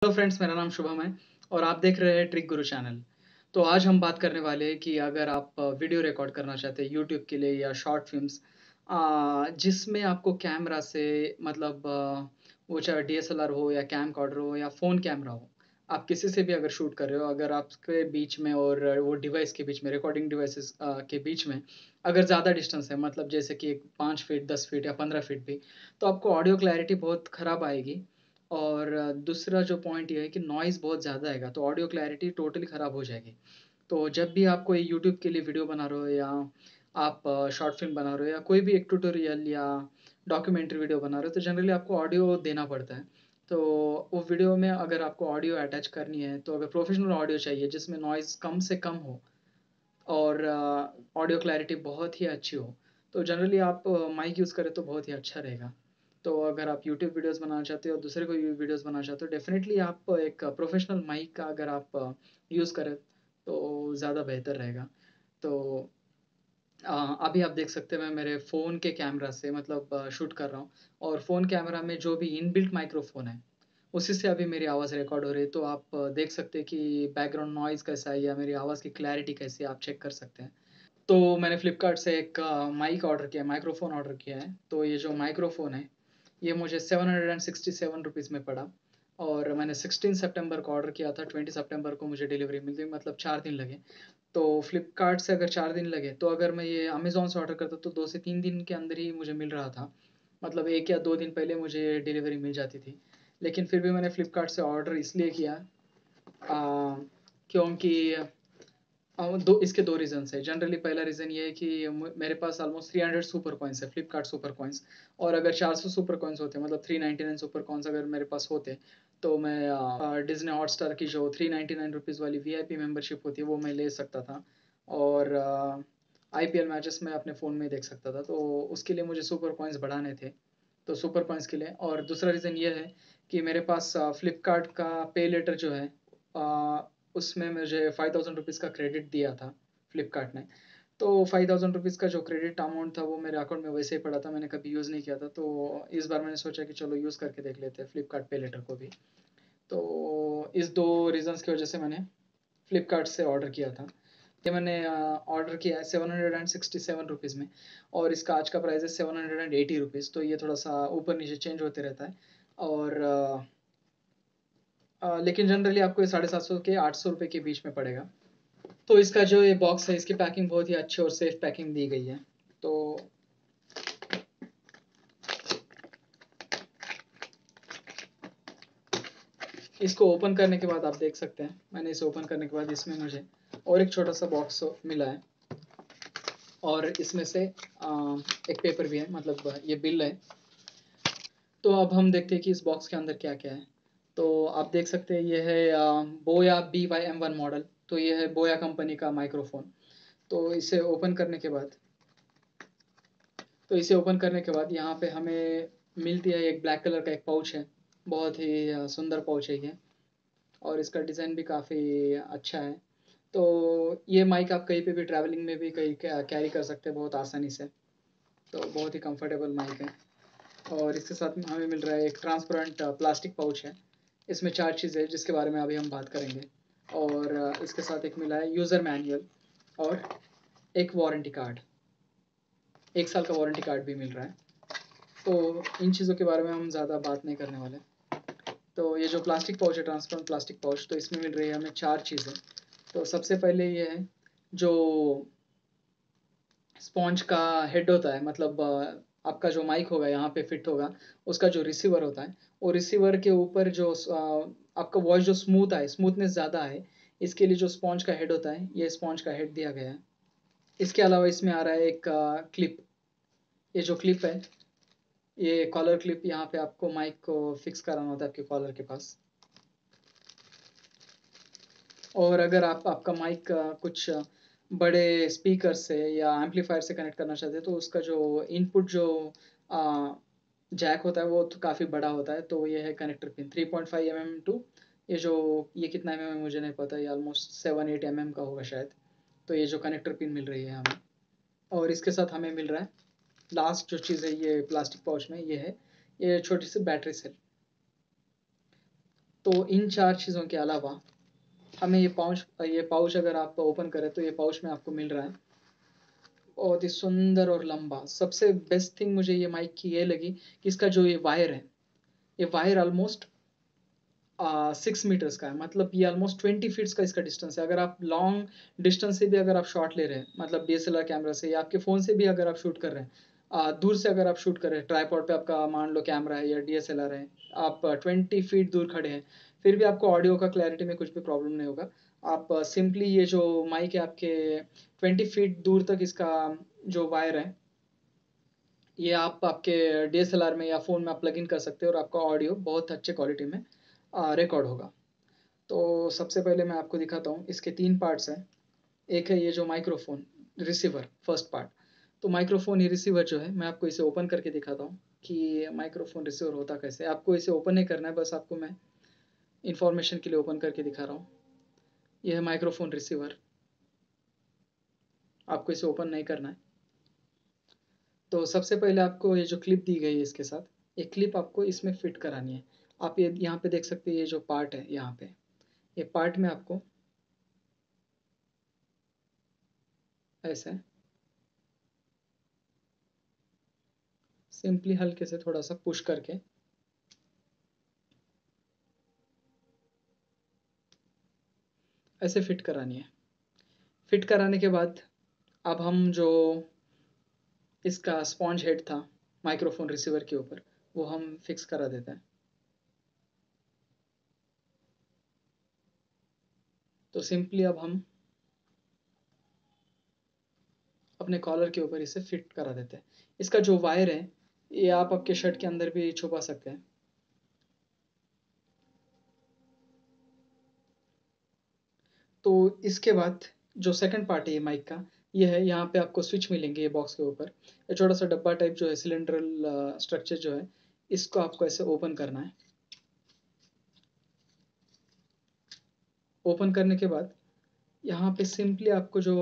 Hello friends, मेरा नाम शुभम है और आप देख रहे हैं ट्रिक गुरु चैनल। तो आज हम बात करने वाले हैं कि अगर आप वीडियो रिकॉर्ड करना चाहते हैं यूट्यूब के लिए या शॉर्ट फिल्म्स, जिसमें आपको कैमरा से मतलब वो चाहे डीएसएलआर हो या कैम कॉर्डर हो या फ़ोन कैमरा हो, आप किसी से भी अगर शूट कर रहे हो, अगर आपके बीच में और वो डिवाइस के बीच में, रिकॉर्डिंग डिवाइसेस के बीच में अगर ज़्यादा डिस्टेंस है, मतलब जैसे कि 5 फीट 10 फीट या 15 फीट भी, तो आपको ऑडियो क्लैरिटी बहुत ख़राब आएगी। और दूसरा जो पॉइंट ये है कि नॉइज़ बहुत ज़्यादा आएगा, तो ऑडियो क्लैरिटी टोटली ख़राब हो जाएगी। तो जब भी आप कोई यूट्यूब के लिए वीडियो बना रहे हो या आप शॉर्ट फिल्म बना रहे हो या कोई भी एक ट्यूटोरियल या डॉक्यूमेंट्री वीडियो बना रहे हो, तो जनरली आपको ऑडियो देना पड़ता है। तो वो वीडियो में अगर आपको ऑडियो अटैच करनी है, तो अगर प्रोफेशनल ऑडियो चाहिए जिसमें नॉइज़ कम से कम हो और ऑडियो क्लैरिटी बहुत ही अच्छी हो, तो जनरली आप माइक यूज़ करें तो बहुत ही अच्छा रहेगा। तो अगर आप यूट्यूब वीडियोस बनाना चाहते हो और दूसरे कोई वीडियोस बनाना चाहते हो, डेफिनेटली आप एक प्रोफेशनल माइक का अगर आप यूज़ करें तो ज़्यादा बेहतर रहेगा। तो अभी आप देख सकते हैं मैं मेरे फ़ोन के कैमरा से मतलब शूट कर रहा हूँ और फ़ोन कैमरा में जो भी इनबिल्ट माइक्रोफ़ोन है, उसी से अभी मेरी आवाज़ रिकॉर्ड हो रही है। तो आप देख सकते हैं कि बैकग्राउंड नॉइज़ कैसा है या मेरी आवाज़ की क्लैरिटी कैसी है, आप चेक कर सकते हैं। तो मैंने फ्लिपकार्ट से एक माइक ऑर्डर किया है, माइक्रोफ़ोन ऑर्डर किया है। तो ये जो माइक्रोफ़ोन है, ये मुझे 767 रुपीज़ में पड़ा और मैंने 16 सितंबर को ऑर्डर किया था, 20 सितंबर को मुझे डिलीवरी मिल गई, मतलब 4 दिन लगे। तो फ्लिपकार्ट से अगर 4 दिन लगे, तो अगर मैं ये अमेज़न से ऑर्डर करता तो 2 से 3 दिन के अंदर ही मुझे मिल रहा था। मतलब 1 या 2 दिन पहले मुझे डिलीवरी मिल जाती थी। लेकिन फिर भी मैंने फ्लिपकार्ट से ऑर्डर इसलिए किया क्योंकि इसके 2 रीज़न्स हैं। जनरली पहला रीज़न ये है कि मेरे पास ऑलमोस्ट 300 सुपर कॉइन्स है, फ्लिपकार्ट सुपर कॉइन्स, और अगर 400 सुपर कॉइन्स होते, मतलब 399 सुपर कॉइन्स अगर मेरे पास होते, तो मैं डिज़नी हॉटस्टार की जो 399 रुपीज़ वाली वीआईपी मेंबरशिप होती है, वो मैं ले सकता था और आईपीएल मैचेस मैं अपने फ़ोन में देख सकता था। तो उसके लिए मुझे सुपर कॉइन्स बढ़ाने थे, तो सुपर कॉइन्स के लिए। और दूसरा रीज़न ये है कि मेरे पास फ्लिपकार्ट का पे लेटर जो है, उसमें मुझे 5000 रुपीज़ का क्रेडिट दिया था फ्लिपकार्ट ने। तो 5000 रुपीज़ का जो क्रेडिट अमाउंट था, वो मेरे अकाउंट में वैसे ही पड़ा था, मैंने कभी यूज़ नहीं किया था। तो इस बार मैंने सोचा कि चलो यूज़ करके देख लेते हैं फ्लिपकार्ट पे लेटर को भी। तो इस 2 रीज़न्स की वजह से मैंने फ्लिपकार्ट से ऑर्डर किया था। ये मैंने ऑर्डर किया है 767 रुपीज़ में और इसका आज का प्राइस है 780 रुपीज़। तो ये थोड़ा-सा ऊपर-नीचे चेंज होते रहता है और लेकिन जनरली आपको ये 750 के 800 रुपए के बीच में पड़ेगा। तो इसका जो ये बॉक्स है, इसकी पैकिंग बहुत ही अच्छी और सेफ पैकिंग दी गई है। तो इसको ओपन करने के बाद आप देख सकते हैं, मैंने इसे ओपन करने के बाद इसमें मुझे और एक छोटा सा बॉक्स मिला है और इसमें से एक पेपर भी है, मतलब ये बिल है। तो अब हम देखते हैं कि इस बॉक्स के अंदर क्या क्या है। तो आप देख सकते हैं ये है बोया BY-M1 मॉडल। तो ये है बोया कंपनी का माइक्रोफोन। तो इसे ओपन करने के बाद यहाँ पे हमें मिलती है एक ब्लैक कलर का एक पाउच है। बहुत ही सुंदर पाउच है ये और इसका डिज़ाइन भी काफ़ी अच्छा है। तो ये माइक आप कहीं पे भी ट्रैवलिंग में भी कहीं कैरी कर सकते हैं बहुत आसानी से। तो बहुत ही कंफर्टेबल माइक है और इसके साथ में हमें मिल रहा है एक ट्रांसपेरेंट प्लास्टिक पाउच है। इसमें 4 चीज़ें हैं जिसके बारे में अभी हम बात करेंगे और इसके साथ एक मिला है यूज़र मैनुअल और एक वारंटी कार्ड, 1 साल का वारंटी कार्ड भी मिल रहा है। तो इन चीज़ों के बारे में हम ज़्यादा बात नहीं करने वाले। तो ये जो प्लास्टिक पाउच है, ट्रांसपेरेंट प्लास्टिक पाउच, तो इसमें मिल रही है हमें 4 चीज़ें। तो सबसे पहले ये है जो स्पॉन्ज का हेड होता है, मतलब आपका जो माइक होगा यहाँ पे फिट होगा, उसका जो रिसीवर होता है, वो रिसीवर के ऊपर जो आपका वॉइस जो स्मूथ आए, स्मूथनेस ज़्यादा है, इसके लिए जो स्पॉन्ज का हेड होता है, ये स्पॉन्ज का हेड दिया गया है। इसके अलावा इसमें आ रहा है एक क्लिप। ये जो क्लिप है, ये कॉलर क्लिप, यहाँ पे आपको माइक को फिक्स कराना होता है आपके कॉलर के पास। और अगर आप आपका माइक कुछ बड़े स्पीकर से या एम्पलीफायर से कनेक्ट करना चाहते हैं, तो उसका जो इनपुट जो जैक होता है, वो तो काफ़ी बड़ा होता है। तो ये है कनेक्टर पिन 3.5 mm टू, ये कितना mm है मुझे नहीं पता, ये ऑलमोस्ट 7-8 mm का होगा शायद। तो ये जो कनेक्टर पिन मिल रही है हमें, और इसके साथ हमें मिल रहा है लास्ट जो चीज़ है, ये प्लास्टिक पाउच में ये है, ये छोटी सी बैटरी सेल। तो इन 4 चीज़ों के अलावा हमें ये पाउच अगर आप ओपन करें तो ये पाउच में आपको मिल रहा है बहुत ही सुंदर और लंबा। सबसे बेस्ट थिंग मुझे ये माइक की ये लगी कि इसका जो ये वायर है, ये वायर ऑलमोस्ट 6 मीटर्स का है, मतलब ये ऑलमोस्ट 20 फीट्स का इसका डिस्टेंस है। अगर आप लॉन्ग डिस्टेंस से भी अगर आप शॉट ले रहे हैं, मतलब डीएसएलआर कैमरा से या आपके फ़ोन से भी अगर आप शूट कर रहे हैं, दूर से अगर आप शूट कर रहे हैं, ट्राईपॉड पे आपका मान लो कैमरा है या डीएसएलआर है, आप 20 फीट दूर खड़े हैं, फिर भी आपको ऑडियो का क्लैरिटी में कुछ भी प्रॉब्लम नहीं होगा। आप सिंपली ये जो माइक है आपके 20 फीट दूर तक इसका जो वायर है, ये आप आपके डीएसएलआर में या फ़ोन में आप प्लग इन कर सकते हो और आपका ऑडियो बहुत अच्छे क्वालिटी में रिकॉर्ड होगा। तो सबसे पहले मैं आपको दिखाता हूँ, इसके 3 पार्ट्स हैं। एक है ये जो माइक्रोफोन रिसीवर, फर्स्ट पार्ट। तो माइक्रोफोन ये रिसीवर जो है, मैं आपको इसे ओपन करके दिखाता हूँ कि माइक्रोफोन रिसीवर होता कैसे। आपको इसे ओपन नहीं करना है, बस आपको मैं इंफॉर्मेशन के लिए ओपन करके दिखा रहा हूँ। यह है माइक्रोफोन रिसीवर, आपको इसे ओपन नहीं करना है। तो सबसे पहले आपको ये जो क्लिप दी गई है इसके साथ, ये क्लिप आपको इसमें फिट करानी है। आप ये यहाँ पे देख सकते हैं, ये जो पार्ट है यहाँ पे, ये पार्ट में आपको ऐसे सिंपली हल्के से थोड़ा सा पुश करके ऐसे फिट करानी है। फिट कराने के बाद अब हम जो इसका स्पॉन्ज हेड था माइक्रोफोन रिसीवर के ऊपर, वो हम फिक्स करा देते हैं। तो सिंपली अब हम अपने कॉलर के ऊपर इसे फिट करा देते हैं। इसका जो वायर है, ये आप आपके शर्ट के अंदर भी छुपा सकते हैं। तो इसके बाद जो सेकंड पार्ट है ये माइक का, ये है यहाँ पे आपको स्विच मिलेंगे ये बॉक्स के ऊपर। ये छोटा सा डब्बा टाइप जो है, सिलेंड्रल स्ट्रक्चर जो है, इसको आपको ऐसे ओपन करना है। ओपन करने के बाद यहाँ पे सिंपली आपको जो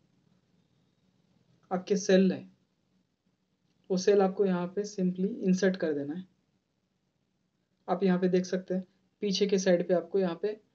आपके सेल है, वो सेल आपको यहाँ पे सिंपली इंसर्ट कर देना है। आप यहाँ पे देख सकते हैं, पीछे के साइड पे आपको यहाँ पे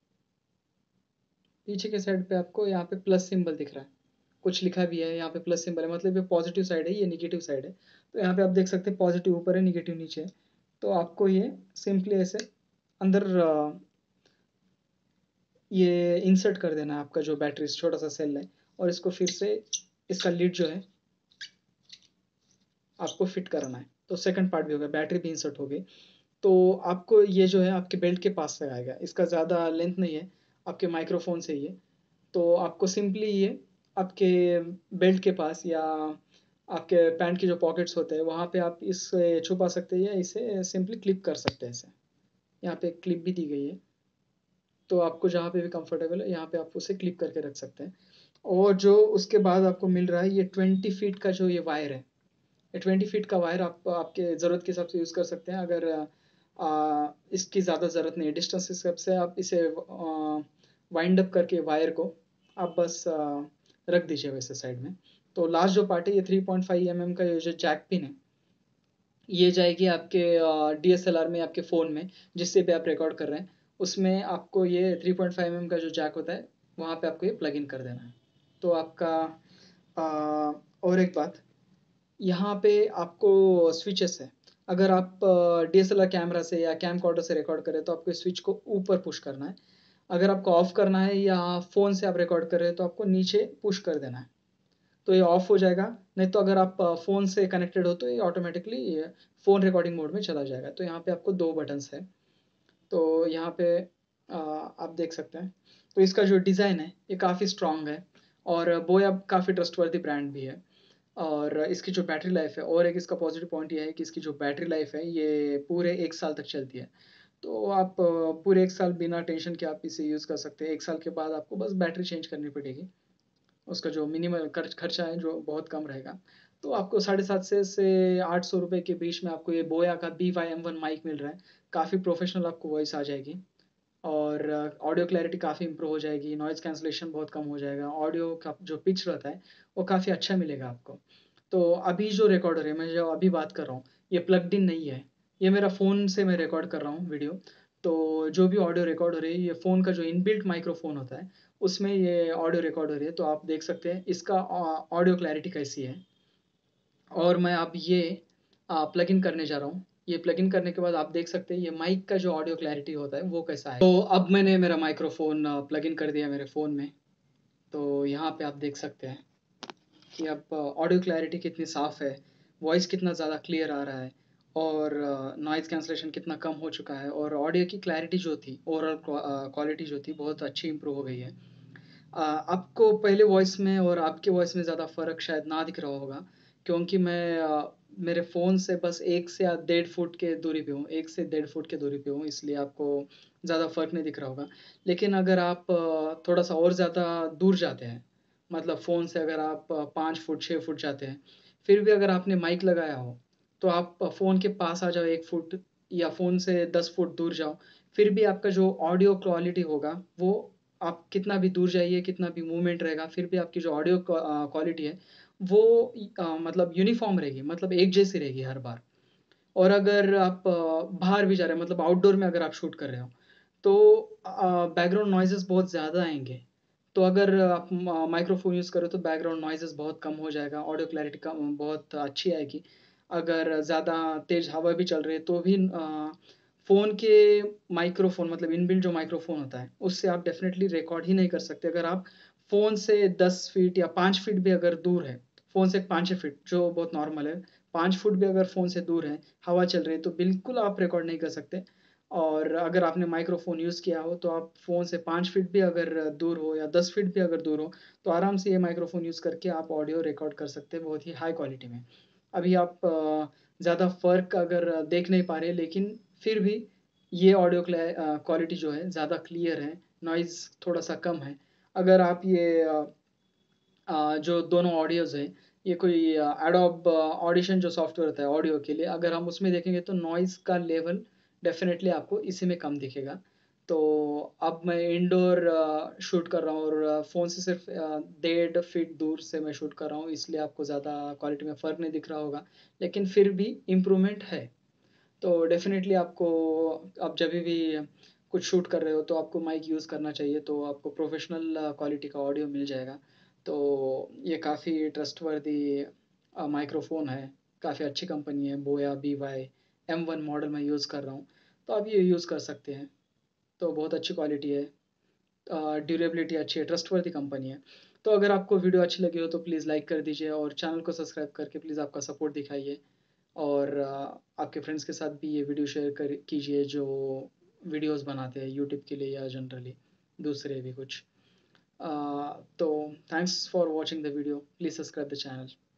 पीछे के साइड पे आपको यहाँ पे प्लस सिंबल दिख रहा है, कुछ लिखा भी है यहाँ पे प्लस सिंबल है, मतलब ये पॉजिटिव साइड है, ये निगेटिव साइड है। तो यहाँ पे आप देख सकते हैं पॉजिटिव ऊपर है, निगेटिव नीचे है। तो आपको ये सिंपली ऐसे अंदर ये इंसर्ट कर देना है आपका जो बैटरी छोटा सा सेल है, और इसको फिर से इसका लिड जो है आपको फिट कराना है। तो सेकंड पार्ट भी हो गया, बैटरी भी इंसर्ट हो गई। तो आपको ये जो है आपके बेल्ट के पास से आएगा, इसका ज़्यादा लेंथ नहीं है, आपके माइक्रोफोन से ही है। तो आपको सिंपली ये आपके बेल्ट के पास या आपके पैंट के जो पॉकेट्स होते हैं वहाँ पे आप इसे छुपा सकते हैं या इसे सिंपली क्लिप कर सकते हैं ऐसे। यहाँ पे एक क्लिप भी दी गई है, तो आपको जहाँ पे भी कंफर्टेबल है यहाँ पे आप उसे क्लिप करके रख सकते हैं। और जो उसके बाद आपको मिल रहा है ये 20 फीट का जो ये वायर है, ये 20 फीट का वायर आप आपके ज़रूरत के हिसाब से यूज़ कर सकते हैं। अगर इसकी ज़्यादा ज़रूरत नहीं है, डिस्टेंस के हिसाब से आप इसे वाइंड अप करके वायर को आप बस रख दीजिए वैसे साइड में। तो लास्ट जो पार्ट है ये 3.5 mm का ये जो जैक पिन है, ये जाएगी आपके डीएसएलआर में, आपके फ़ोन में जिससे भी आप रिकॉर्ड कर रहे हैं, उसमें आपको ये 3.5 mm का जो जैक होता है वहाँ पे आपको ये प्लग इन कर देना है। तो आपका और एक बात, यहाँ पे आपको स्विचेस है। अगर आप डीएसएलआर कैमरा से या कैमकॉर्डर से रिकॉर्ड करें तो आपको स्विच को ऊपर पुश करना है। अगर आपको ऑफ करना है या फ़ोन से आप रिकॉर्ड कर रहे हैं तो आपको नीचे पुश कर देना है, तो ये ऑफ हो जाएगा। नहीं तो अगर आप फ़ोन से कनेक्टेड हो तो ये ऑटोमेटिकली फ़ोन रिकॉर्डिंग मोड में चला जाएगा। तो यहाँ पे आपको 2 बटन्स है। तो यहाँ पे आप देख सकते हैं। तो इसका जो डिज़ाइन है ये काफ़ी स्ट्रॉन्ग है, और बोया काफ़ी ट्रस्टवर्दी ब्रांड भी है। और इसकी जो बैटरी लाइफ है, और एक इसका पॉजिटिव पॉइंट ये है कि इसकी जो बैटरी लाइफ है ये पूरे 1 साल तक चलती है। तो आप पूरे 1 साल बिना टेंशन के आप इसे यूज़ कर सकते हैं। 1 साल के बाद आपको बस बैटरी चेंज करनी पड़ेगी, उसका जो मिनिमम खर्चा है जो बहुत कम रहेगा। तो आपको 750 से 800 रुपये के बीच में आपको ये बोया का BY-M1 माइक मिल रहा है। काफ़ी प्रोफेशनल आपको वॉइस आ जाएगी, और ऑडियो क्लैरिटी काफ़ी इंप्रूव हो जाएगी, नॉइज़ कैंसलेशन बहुत कम हो जाएगा, ऑडियो का जो पिच रहता है वो काफ़ी अच्छा मिलेगा आपको। तो अभी जो रिकॉर्डर है, मैं जो अभी बात कर रहा हूँ, ये प्लग्ड इन नहीं है, ये मेरा फ़ोन से मैं रिकॉर्ड कर रहा हूँ वीडियो। तो जो भी ऑडियो रिकॉर्ड हो रही है, ये फ़ोन का जो इनबिल्ट माइक्रोफ़ोन होता है, उसमें ये ऑडियो रिकॉर्ड हो रही है। तो आप देख सकते हैं इसका ऑडियो क्लैरिटी कैसी है। और मैं अब ये प्लग इन करने जा रहा हूँ। ये प्लग इन करने के बाद आप देख सकते हैं ये माइक का जो ऑडियो क्लैरिटी होता है वो कैसा है। तो अब मैंने मेरा माइक्रोफ़ोन प्लग इन कर दिया मेरे फ़ोन में। तो यहाँ पे आप देख सकते हैं कि अब ऑडियो क्लैरिटी कितनी साफ़ है, वॉइस कितना ज़्यादा क्लियर आ रहा है और नॉइज़ कैंसलेशन कितना कम हो चुका है और ऑडियो की क्लैरिटी जो थी, ओवरऑल क्वालिटी जो थी बहुत अच्छी इम्प्रूव हो गई है। आपको पहले वॉइस में और आपके वॉइस में ज़्यादा फ़र्क शायद ना दिख रहा होगा, क्योंकि मैं मेरे फ़ोन से बस 1 से 1.5 फुट के दूरी पे हूँ, 1 से 1.5 फुट की दूरी पे हूँ, इसलिए आपको ज़्यादा फ़र्क नहीं दिख रहा होगा। लेकिन अगर आप थोड़ा-सा और ज़्यादा दूर जाते हैं, मतलब फ़ोन से अगर आप 5 फुट, 6 फुट जाते हैं, फिर भी अगर आपने माइक लगाया हो, तो आप फ़ोन के पास आ जाओ 1 फुट या फ़ोन से 10 फुट दूर जाओ, फिर भी आपका जो ऑडियो क्वालिटी होगा, वो आप कितना भी दूर जाइए, कितना भी मूवमेंट रहेगा, फिर भी आपकी जो ऑडियो क्वालिटी है, वो मतलब यूनिफ़ॉर्म रहेगी, मतलब एक जैसी रहेगी हर बार। और अगर आप बाहर भी जा रहे हैं, मतलब आउटडोर में अगर आप शूट कर रहे हो, तो बैकग्राउंड नॉइज़ेज़ बहुत ज़्यादा आएँगे। तो अगर आप माइक्रोफ़ोन यूज़ करो तो बैकग्राउंड नॉइज़ेज़ बहुत कम हो जाएगा, ऑडियो क्लैरिटी कम बहुत अच्छी आएगी। अगर ज़्यादा तेज़ हवा भी चल रही है तो भी फ़ोन के माइक्रोफ़ोन मतलब इनबिल्ट जो माइक्रोफ़ोन होता है, उससे आप डेफ़िनेटली रिकॉर्ड ही नहीं कर सकते। अगर आप फ़ोन से 10 फीट या 5 फीट भी अगर दूर है, फ़ोन से 5 फीट जो बहुत नॉर्मल है, 5 फुट भी अगर फ़ोन से दूर है, हवा चल रही है, तो बिल्कुल आप रिकॉर्ड नहीं कर सकते। और अगर आपने माइक्रोफ़ोन यूज़ किया हो, तो आप फ़ोन से 5 फीट भी अगर दूर हो या 10 फीट भी अगर दूर हो, तो आराम से ये माइक्रोफ़ोन यूज़ करके आप ऑडियो रिकॉर्ड कर सकते हैं बहुत ही हाई क्वालिटी में। अभी आप ज़्यादा फ़र्क अगर देख नहीं पा रहे, लेकिन फिर भी ये ऑडियो क्वालिटी जो है ज़्यादा क्लियर है, नॉइज़ थोड़ा-सा कम है। अगर आप ये जो दोनों ऑडियोज़ हैं, ये कोई एडोब ऑडिशन जो सॉफ्टवेयर होता है ऑडियो के लिए, अगर हम उसमें देखेंगे तो नॉइज़ का लेवल डेफ़िनेटली आपको इसी में कम दिखेगा। तो अब मैं इंडोर शूट कर रहा हूँ और फ़ोन से सिर्फ़ 1.5 फीट दूर से मैं शूट कर रहा हूँ, इसलिए आपको ज़्यादा क्वालिटी में फ़र्क नहीं दिख रहा होगा, लेकिन फिर भी इम्प्रूवमेंट है। तो डेफ़िनेटली आपको आप जभी भी कुछ शूट कर रहे हो, तो आपको माइक यूज़ करना चाहिए, तो आपको प्रोफ़ेशनल क्वालिटी का ऑडियो मिल जाएगा। तो ये काफ़ी ट्रस्टवर्दी माइक्रोफ़ोन है, काफ़ी अच्छी कंपनी है, बोया BY M1 मॉडल मैं यूज़ कर रहा हूँ, तो आप ये यूज़ कर सकते हैं। तो बहुत अच्छी क्वालिटी है, ड्यूरेबिलिटी अच्छी है, ट्रस्टवर्दी कंपनी है। तो अगर आपको वीडियो अच्छी लगी हो तो प्लीज़ लाइक कर दीजिए और चैनल को सब्सक्राइब करके प्लीज़ आपका सपोर्ट दिखाइए। और आपके फ्रेंड्स के साथ भी ये वीडियो शेयर कर कीजिए जो वीडियोस बनाते हैं यूट्यूब के लिए या जनरली दूसरे भी कुछ। तो thanks for watching the video, please subscribe the channel.